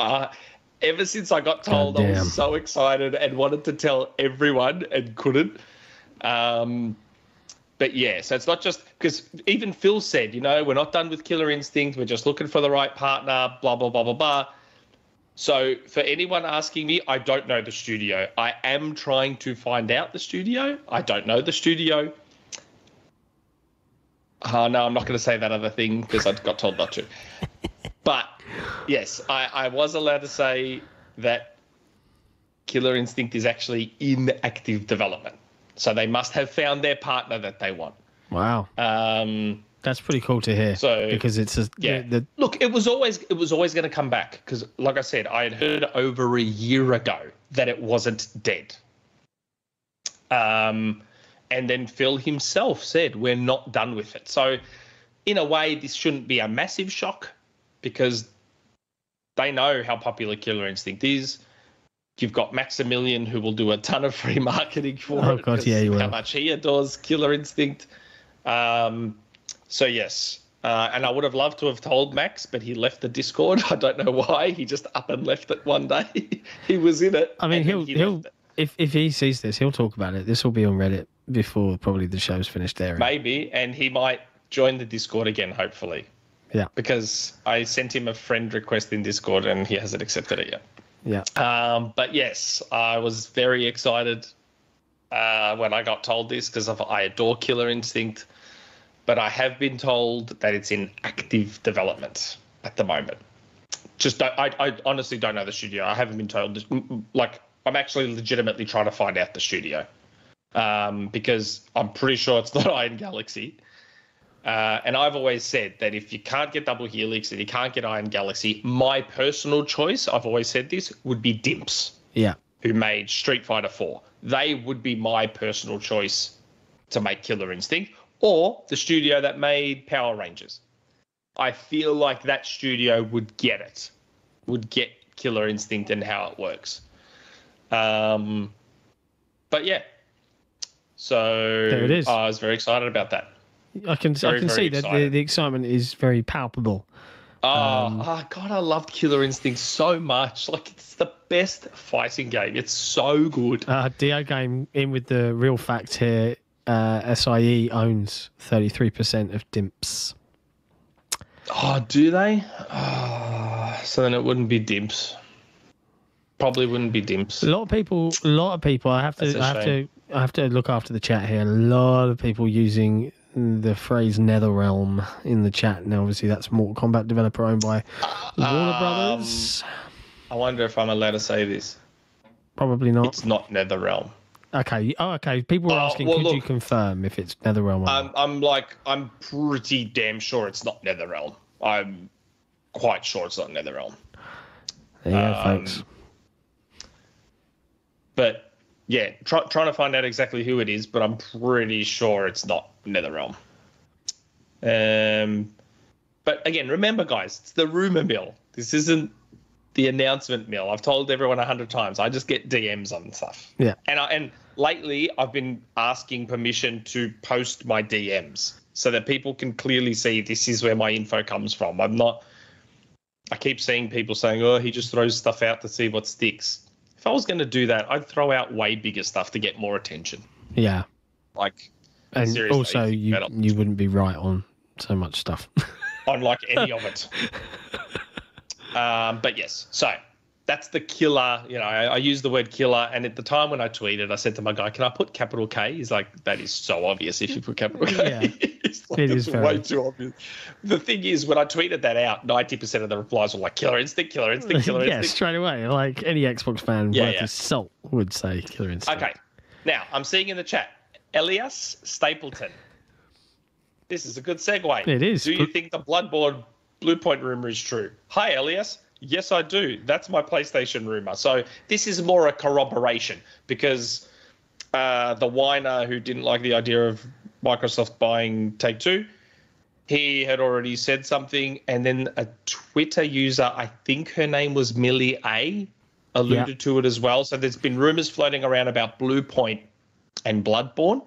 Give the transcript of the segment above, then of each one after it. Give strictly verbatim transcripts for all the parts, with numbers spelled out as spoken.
Uh, ever since I got told, I was so excited and wanted to tell everyone and couldn't. Um, but yeah, so it's not just because even Phil said, you know, we're not done with Killer Instinct. We're just looking for the right partner, blah, blah, blah, blah, blah. So for anyone asking me, I don't know the studio. I am trying to find out the studio. I don't know the studio. Uh, no, I'm not going to say that other thing because I got told not to. But yes, I, I was allowed to say that Killer Instinct is actually in active development. So they must have found their partner that they want. Wow. Um, That's pretty cool to hear. So because it's a, yeah. The, the... Look, it was always it was always going to come back because, like I said, I had heard over a year ago that it wasn't dead. Um, and then Phil himself said we're not done with it. So, in a way, this shouldn't be a massive shock because they know how popular Killer Instinct is. You've got Maximilian who will do a ton of free marketing for oh, it. God, yeah, you will. How much he adores Killer Instinct. Um, so, yes. Uh, and I would have loved to have told Max, but he left the Discord. I don't know why. He just up and left it one day. He was in it. I mean, he'll, he he'll if, if he sees this, he'll talk about it. This will be on Reddit before probably the show's finished airing. Maybe. And he might join the Discord again, hopefully. Yeah. Because I sent him a friend request in Discord and he hasn't accepted it yet. Yeah. Um, but yes, I was very excited uh, when I got told this because I adore Killer Instinct. But I have been told that it's in active development at the moment. Just don't, I, I honestly don't know the studio. I haven't been told. Like, I'm actually legitimately trying to find out the studio um, because I'm pretty sure it's not Iron Galaxy. Uh, and I've always said that if you can't get Double Helix and you can't get Iron Galaxy, my personal choice, I've always said this, would be Dimps. Yeah. Who made Street Fighter four. They would be my personal choice to make Killer Instinct, or the studio that made Power Rangers. I feel like that studio would get it, would get Killer Instinct and how it works. Um, but yeah. So there it is. I was very excited about that. I can very, I can see excited. that the, the excitement is very palpable. Oh, um, oh, God, I loved Killer Instinct so much. Like, it's the best fighting game. It's so good. Uh, Dio Game in with the real fact here. Uh, S I E owns thirty-three percent of Dimps. Oh, do they? Oh, so then it wouldn't be Dimps. Probably wouldn't be Dimps. A lot of people, a lot of people, I have to, I have to, I have to look after the chat here. A lot of people using the phrase NetherRealm in the chat. Now, obviously, that's Mortal Kombat developer owned by Warner um, Brothers. I wonder if I'm allowed to say this. Probably not. It's not NetherRealm. Okay. Oh, okay. People were asking, uh, well, could look, you confirm if it's NetherRealm? Or I'm, not? I'm like, I'm pretty damn sure it's not NetherRealm. I'm quite sure it's not NetherRealm. There you um, go, folks. But yeah, try, trying to find out exactly who it is, but I'm pretty sure it's not NetherRealm. Um, but again, remember, guys, it's the rumor mill. This isn't the announcement mill. I've told everyone a hundred times. I just get D Ms on stuff. Yeah. And I, and lately, I've been asking permission to post my D Ms so that people can clearly see this is where my info comes from. I'm not. I keep seeing people saying, "Oh, he just throws stuff out to see what sticks." If I was going to do that, I'd throw out way bigger stuff to get more attention. Yeah. Like, and seriously, also you better. you wouldn't be right on so much stuff. On like any of it. Um, but yes, so that's the killer. You know, I, I use the word killer, and at the time when I tweeted, I said to my guy, "Can I put capital K?" He's like, "That is so obvious if you put capital K." Yeah, it's like, it is way very... too obvious. The thing is, when I tweeted that out, ninety percent of the replies were like, "Killer Instinct, Killer Instinct, Killer yeah, Instinct." Yeah, straight away. Like any Xbox fan yeah, worth yeah. his salt would say Killer Instinct. Okay, now I'm seeing in the chat, Elias Stapleton. This is a good segue. It is. Do you think the Bloodborne Blue Point rumor is true? Hi, Elias. Yes, I do. That's my PlayStation rumor. So this is more a corroboration because uh, the whiner who didn't like the idea of Microsoft buying Take-Two, he had already said something, and then a Twitter user, I think her name was Millie A, alluded yeah. to it as well. So there's been rumors floating around about Blue Point and Bloodborne.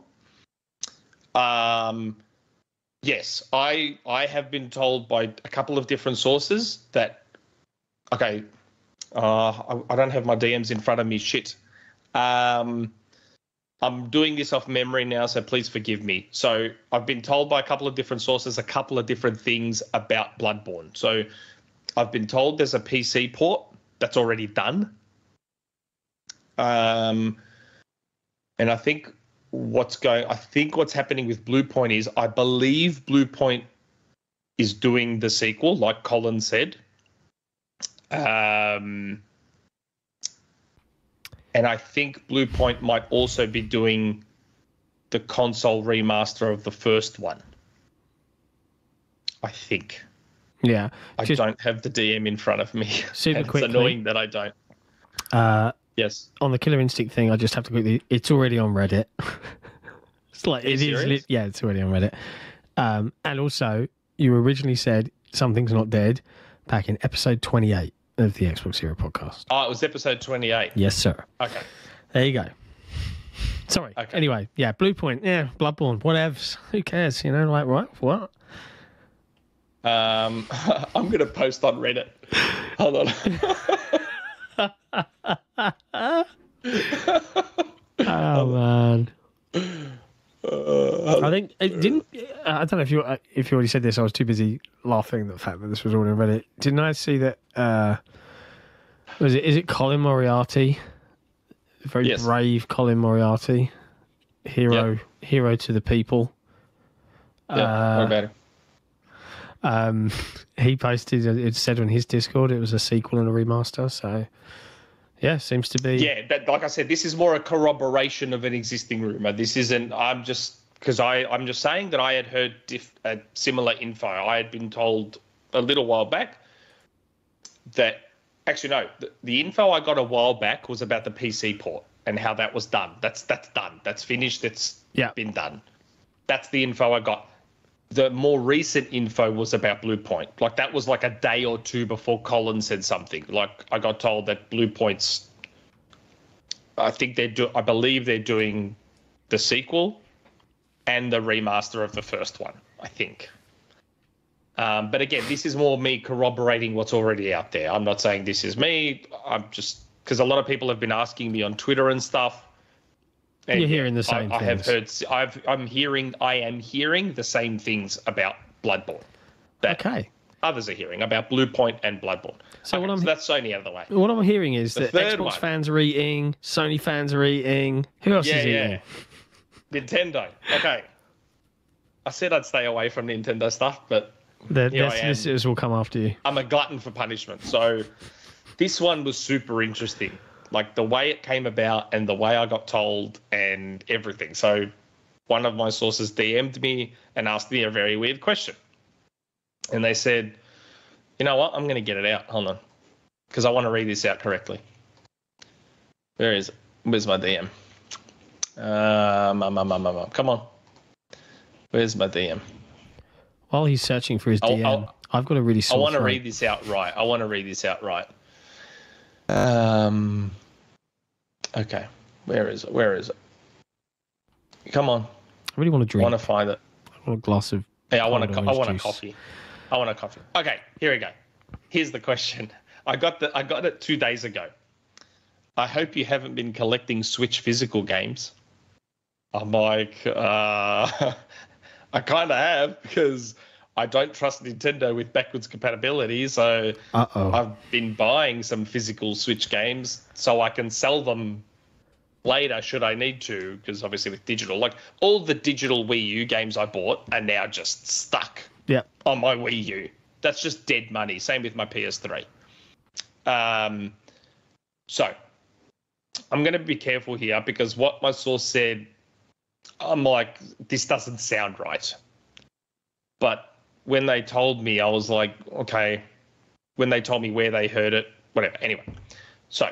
Um, yes, I I have been told by a couple of different sources that, okay, Uh, I, I don't have my D Ms in front of me. Shit. Um, I'm doing this off memory now, so please forgive me. So I've been told by a couple of different sources a couple of different things about Bloodborne. So I've been told there's a P C port that's already done. Um, and I think what's going, I think what's happening with Bluepoint is I believe Bluepoint is doing the sequel, like Colin said. Um, and I think Bluepoint might also be doing the console remaster of the first one. I think. Yeah. I just don't have the D M in front of me. Super and quickly. It's annoying that I don't. Uh, yes. On the Killer Instinct thing, I just have to quickly. It's already on Reddit. It's like, it is. Li- yeah, it's already on Reddit. Um, and also, you originally said Something's Not Dead back in episode twenty-eight of the Xbox Hero podcast. Oh, it was episode twenty-eight. Yes, sir. Okay. There you go. Sorry. Okay. Anyway, yeah, Bluepoint, yeah, Bloodborne, whatevs. Who cares? You know, like, what? What? Um, I'm going to post on Reddit. Hold on. Oh, man. Uh, I think it didn't. I don't know if you if you already said this. I was too busy laughing at the fact that this was all in Reddit. Didn't I see that? Uh, was it? Is it Colin Moriarty? Very yes. brave Colin Moriarty, hero, yep. hero to the people. Yeah, uh, what about it? Um, he posted. It said on his Discord it was a sequel and a remaster. So, yeah, seems to be. Yeah, but like I said, this is more a corroboration of an existing rumor. This isn't. I'm just because I I'm just saying that I had heard diff, uh, similar info. I had been told a little while back that actually no, the, the info I got a while back was about the P C port and how that was done. That's that's done. That's finished. That's yeah. been done. That's the info I got. The more recent info was about Bluepoint. Like that was like a day or two before Colin said something. Like I got told that Bluepoint's, I think they're do, I believe they're doing the sequel and the remaster of the first one. I think. Um, but again, this is more me corroborating what's already out there. I'm not saying this is me. I'm just because a lot of people have been asking me on Twitter and stuff. And You're hearing the same I, things. I have heard. I've. I'm hearing. I am hearing the same things about Bloodborne. That okay. Others are hearing about Bluepoint and Bloodborne. So okay, what I'm. So that's Sony out of the way. What I'm hearing is the that Xbox one. fans are eating, Sony fans are eating. Who else yeah, is yeah. eating? Nintendo. Okay. I said I'd stay away from Nintendo stuff, but the here their I am. solicitors will come after you. I'm a glutton for punishment. So this one was super interesting. Like the way it came about and the way I got told and everything. So one of my sources D M'd me and asked me a very weird question. And they said, you know what? I'm going to get it out. Hold on. Because I want to read this out correctly. Where is it? Where's my D M? Um, um, um, um, um, come on. Where's my D M? While he's searching for his D M, I'll, I've got a really sore I want to throat. read this out right. I want to read this out right. Um. Okay, where is it? Where is it? Come on. I really want to drink. I want to find it. I want a glass of. Yeah, I want a. Co- I want juice. a coffee. I want a coffee. Okay, here we go. Here's the question. I got the. I got it two days ago. I hope you haven't been collecting Switch physical games. I'm like, uh, I kind of have because I don't trust Nintendo with backwards compatibility. So Uh-oh. I've been buying some physical Switch games so I can sell them later should I need to. Because obviously with digital, like all the digital Wii U games I bought are now just stuck Yep. on my Wii U. That's just dead money. Same with my P S three. Um, so I'm going to be careful here because what my source said, I'm like, this doesn't sound right. But when they told me, I was like, okay. When they told me where they heard it, whatever. Anyway, so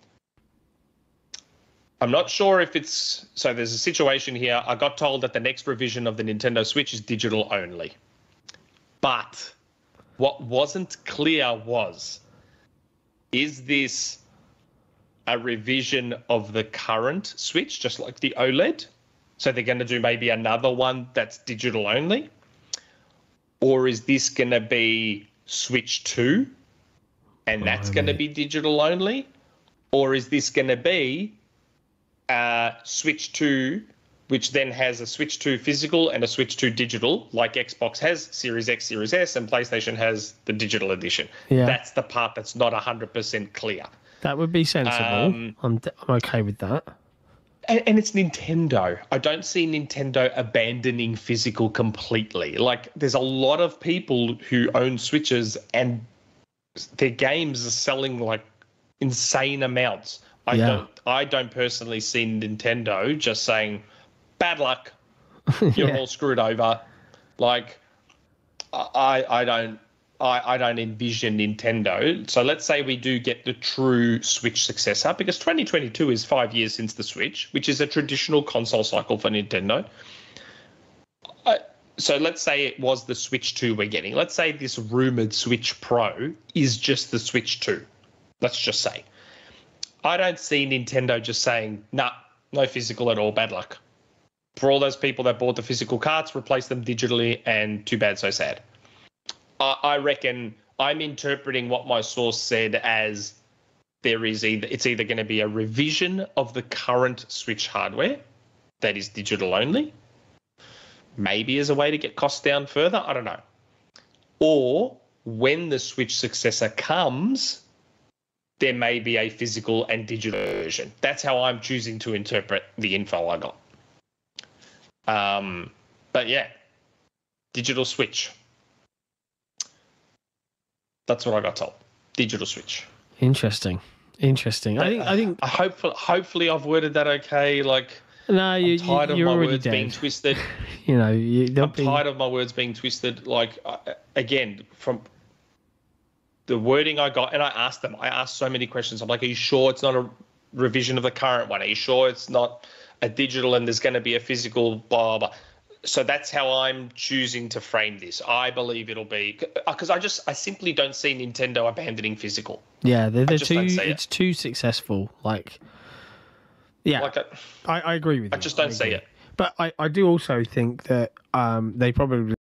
I'm not sure if it's... So there's a situation here. I got told that the next revision of the Nintendo Switch is digital only. But what wasn't clear was, is this a revision of the current Switch, just like the OLED? So they're going to do maybe another one that's digital only? Or is this going to be Switch two and that's going to be digital only? Or is this going to be uh, Switch two, which then has a Switch two physical and a Switch two digital, like Xbox has Series X, Series S, and PlayStation has the digital edition? Yeah. That's the part that's not one hundred percent clear. That would be sensible. Um, I'm, I'm okay with that. And, and it's Nintendo. I don't see Nintendo abandoning physical completely. Like, there's a lot of people who own Switches and their games are selling like insane amounts. I yeah. don't I don't personally see Nintendo just saying, bad luck, you're yeah. all screwed over. Like, I I don't I, I don't envision Nintendo. So let's say we do get the true Switch successor, because twenty twenty-two is five years since the Switch, which is a traditional console cycle for Nintendo. I, so let's say it was the Switch two we're getting. Let's say this rumored Switch Pro is just the Switch two. Let's just say. I don't see Nintendo just saying, nah, no physical at all, bad luck. For all those people that bought the physical cards, replace them digitally, and too bad, so sad. I, I reckon I'm interpreting what my source said as there is either it's either going to be a revision of the current Switch hardware that is digital only, maybe as a way to get costs down further, I don't know. Or when the Switch successor comes, there may be a physical and digital version. That's how I'm choosing to interpret the info I got. Um, but yeah, digital Switch. That's what I got told. Digital Switch. Interesting. Interesting. I think. I think. I hopefully, hopefully, I've worded that okay. Like, no, you, I'm tired you're of my already words dead. being twisted. You know, you, I'm be... tired of my words being twisted. Like, uh, again, from the wording I got, and I asked them. I asked so many questions. I'm like, are you sure it's not a revision of the current one? Are you sure it's not a digital and there's going to be a physical? Blah blah. So that's how I'm choosing to frame this. I believe it'll be because I just I simply don't see Nintendo abandoning physical. Yeah, they're, they're too. It's it. too successful. Like, yeah, like a, I, I agree with you. I just don't I see it. But I, I do also think that um they probably